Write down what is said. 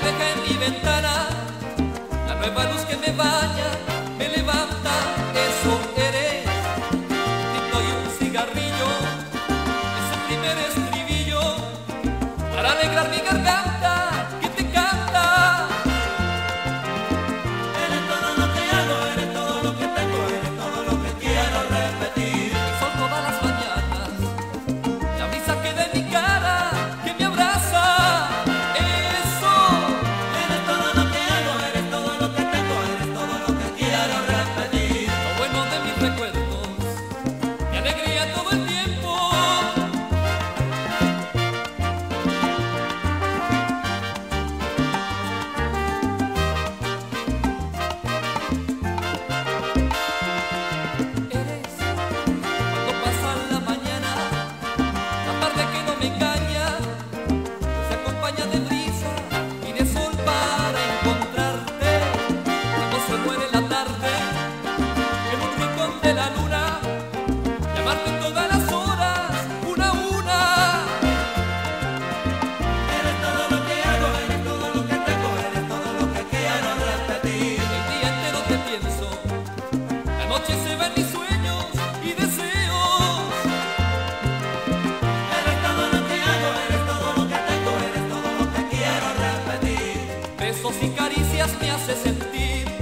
refleja en mi ventana, la nueva luz que me baña, me levanta, eso eres. Tito y un cigarrillo, es el primer estribillo para alegrar mi garganta que te canta. Eres todo lo que hago, eres todo lo que tengo, eres todo lo que quiero repetir. Y son todas las mañanas, la brisa que de mi cara, que me abraza, eso. Eres todo lo que hago, eres todo lo que tengo, eres todo lo que quiero repetir. Lo bueno de mis recuerdos, mi alegría todo el tiempo. Eres cuando pasa la mañana, la tarde que no me engaña, se acompaña de brisa y de sol para encontrarte. Cuando se muere la tarde, en un rincón de la luna, llamarte todas las horas, una a una. Eres todo lo que hago, eres todo lo que tengo, eres todo lo que quiero repetir. El día entero te pienso, la noche se va en mis sueños y deseos. Eres todo lo que hago, eres todo lo que tengo, eres todo lo que quiero repetir. Besos y caricias me hace sentir